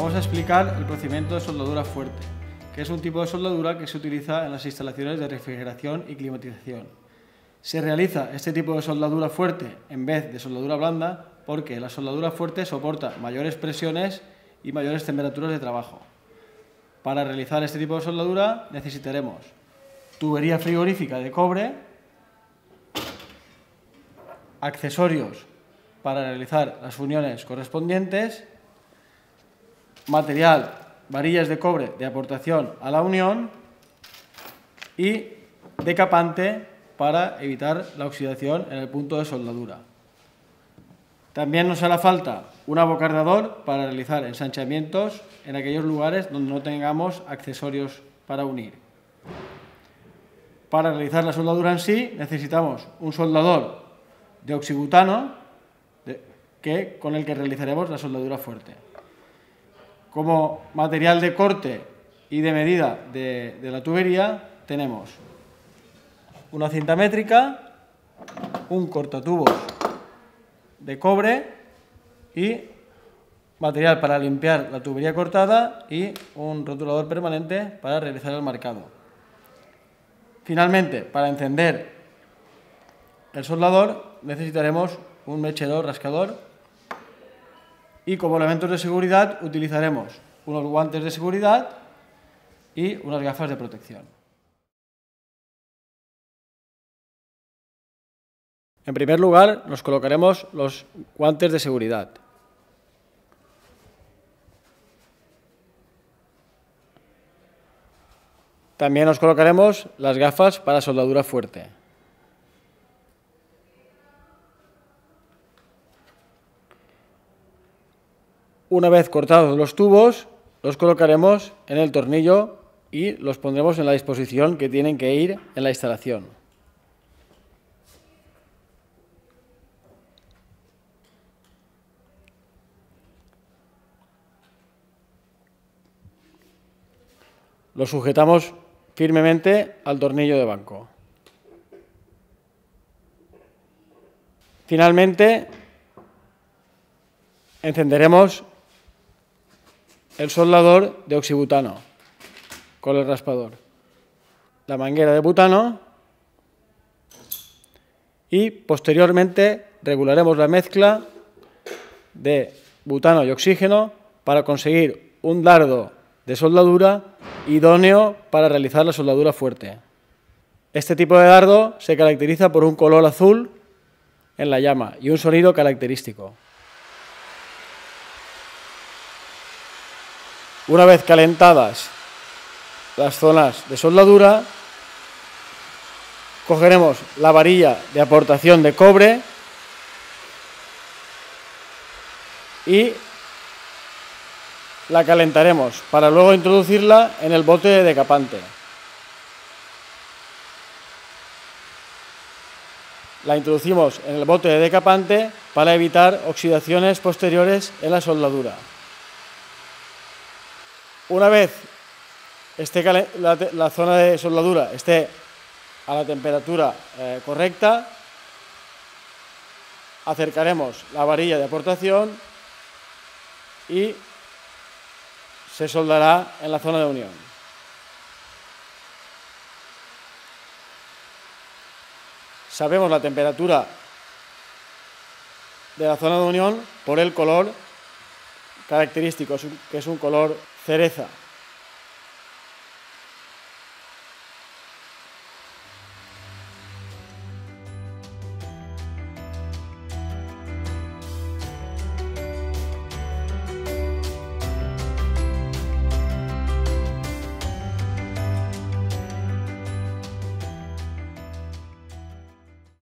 Vamos a explicar el procedimiento de soldadura fuerte, que es un tipo de soldadura que se utiliza en las instalaciones de refrigeración y climatización. Se realiza este tipo de soldadura fuerte en vez de soldadura blanda porque la soldadura fuerte soporta mayores presiones y mayores temperaturas de trabajo. Para realizar este tipo de soldadura necesitaremos tubería frigorífica de cobre, accesorios para realizar las uniones correspondientes, material, varillas de cobre de aportación a la unión y decapante para evitar la oxidación en el punto de soldadura. También nos hará falta un abocardador para realizar ensanchamientos en aquellos lugares donde no tengamos accesorios para unir. Para realizar la soldadura en sí necesitamos un soldador de oxibutano con el que realizaremos la soldadura fuerte. Como material de corte y de medida de la tubería tenemos una cinta métrica, un cortatubos de cobre y material para limpiar la tubería cortada y un rotulador permanente para realizar el marcado. Finalmente, para encender el soldador necesitaremos un mechero rascador y como elementos de seguridad utilizaremos unos guantes de seguridad y unas gafas de protección. En primer lugar, nos colocaremos los guantes de seguridad. También nos colocaremos las gafas para soldadura fuerte. Una vez cortados los tubos, los colocaremos en el tornillo y los pondremos en la disposición que tienen que ir en la instalación. Los sujetamos firmemente al tornillo de banco. Finalmente, encenderemos el soldador de oxibutano con el raspador, la manguera de butano y posteriormente regularemos la mezcla de butano y oxígeno para conseguir un dardo de soldadura idóneo para realizar la soldadura fuerte. Este tipo de dardo se caracteriza por un color azul en la llama y un sonido característico. Una vez calentadas las zonas de soldadura, cogeremos la varilla de aportación de cobre y la calentaremos para luego introducirla en el bote de decapante. La introducimos en el bote de decapante para evitar oxidaciones posteriores en la soldadura. Una vez la zona de soldadura esté a la temperatura correcta, acercaremos la varilla de aportación y se soldará en la zona de unión. Sabemos la temperatura de la zona de unión por el color característico, que es un color cereza.